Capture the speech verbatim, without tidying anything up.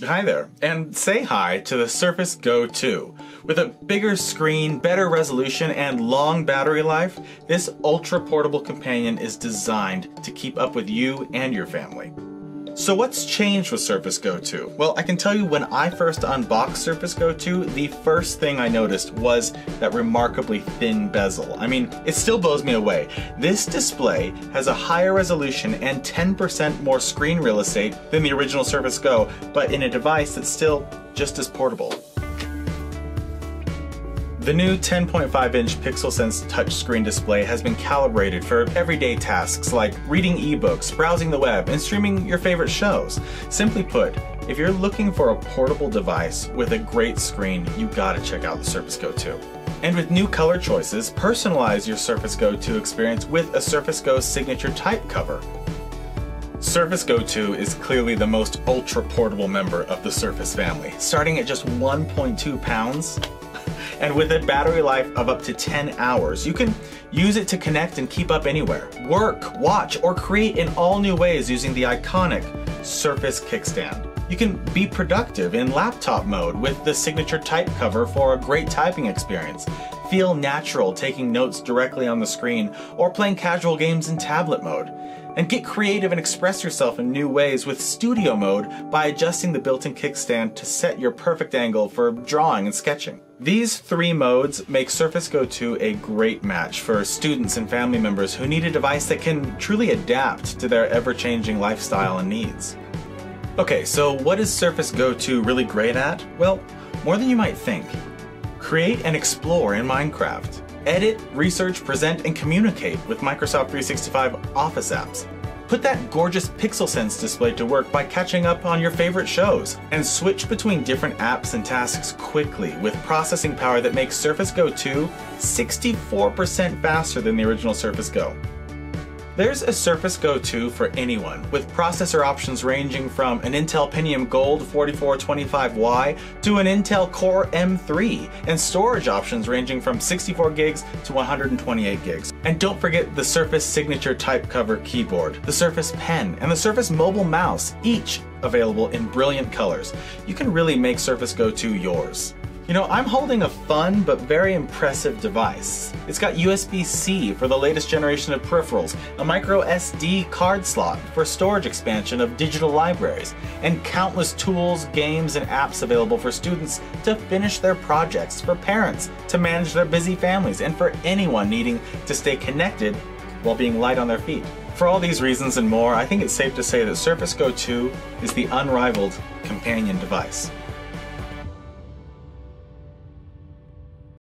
Hi there, and say hi to the Surface Go two. With a bigger screen, better resolution, and long battery life, this ultra-portable companion is designed to keep up with you and your family. So what's changed with Surface Go two? Well, I can tell you when I first unboxed Surface Go two, the first thing I noticed was that remarkably thin bezel. I mean, it still blows me away. This display has a higher resolution and ten percent more screen real estate than the original Surface Go, but in a device that's still just as portable. The new ten point five inch PixelSense touchscreen display has been calibrated for everyday tasks like reading ebooks, browsing the web, and streaming your favorite shows. Simply put, if you're looking for a portable device with a great screen, you gotta check out the Surface Go two. And with new color choices, personalize your Surface Go two experience with a Surface Go signature type cover. Surface Go two is clearly the most ultra-portable member of the Surface family, starting at just one point two pounds. And with a battery life of up to ten hours, you can use it to connect and keep up anywhere, work, watch, or create in all new ways using the iconic Surface kickstand. You can be productive in laptop mode with the signature type cover for a great typing experience, feel natural taking notes directly on the screen, or playing casual games in tablet mode. And get creative and express yourself in new ways with studio mode by adjusting the built-in kickstand to set your perfect angle for drawing and sketching. These three modes make Surface Go two a great match for students and family members who need a device that can truly adapt to their ever-changing lifestyle and needs. Okay, so what is Surface Go two really great at? Well, more than you might think. Create and explore in Minecraft. Edit, research, present, and communicate with Microsoft three sixty-five Office apps. Put that gorgeous PixelSense display to work by catching up on your favorite shows. And switch between different apps and tasks quickly with processing power that makes Surface Go two sixty-four percent faster than the original Surface Go. There's a Surface Go two for anyone, with processor options ranging from an Intel Pentium Gold forty-four twenty-five Y to an Intel Core M three, and storage options ranging from sixty-four gigs to one hundred twenty-eight gigs. And don't forget the Surface Signature Type Cover keyboard, the Surface Pen, and the Surface Mobile Mouse, each available in brilliant colors. You can really make Surface Go two yours. You know, I'm holding a fun but very impressive device. It's got U S B C for the latest generation of peripherals, a micro S D card slot for storage expansion of digital libraries, and countless tools, games, and apps available for students to finish their projects, for parents to manage their busy families, and for anyone needing to stay connected while being light on their feet. For all these reasons and more, I think it's safe to say that Surface Go two is the unrivaled companion device.